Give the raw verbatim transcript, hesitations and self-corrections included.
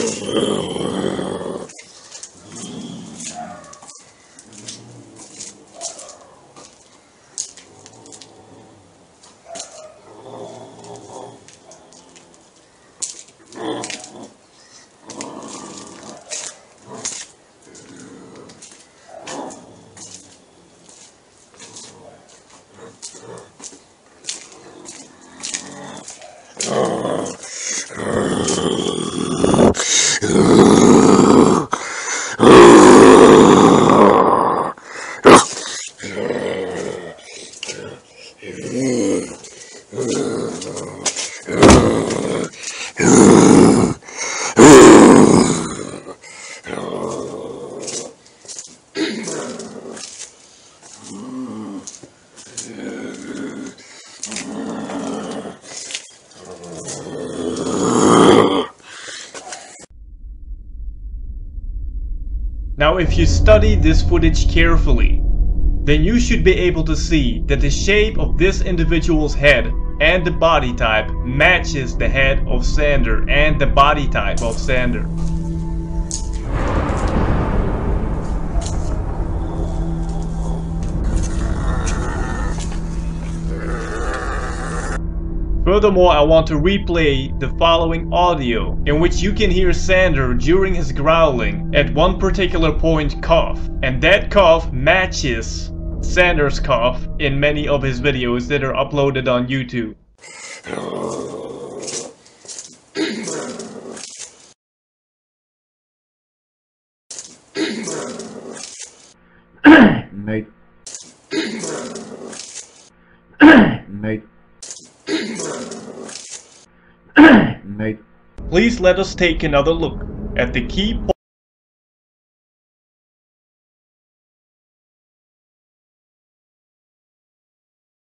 Now, if you study this footage carefully, then you should be able to see that the shape of this individual's head and the body type matches the head of Sander and the body type of Sander. Furthermore, I want to replay the following audio in which you can hear Sander during his growling at one particular point cough, and that cough matches Sander's cough in many of his videos that are uploaded on YouTube. Mate. Mate. Mate. Please let us take another look at the key